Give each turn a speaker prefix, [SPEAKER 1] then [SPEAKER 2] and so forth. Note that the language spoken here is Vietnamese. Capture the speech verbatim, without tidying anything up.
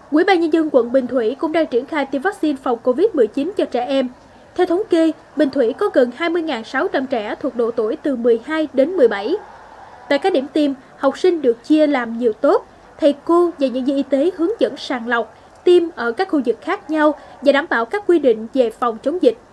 [SPEAKER 1] Ủy ban Nhân dân quận Bình Thủy cũng đang triển khai tiêm vaccine phòng Covid mười chín cho trẻ em. Theo thống kê, Bình Thủy có gần hai mươi nghìn sáu trăm trẻ thuộc độ tuổi từ mười hai đến mười bảy. Tại các điểm tiêm, học sinh được chia làm nhiều tốp, thầy cô và nhân viên y tế hướng dẫn sàng lọc, tiêm ở các khu vực khác nhau và đảm bảo các quy định về phòng chống dịch.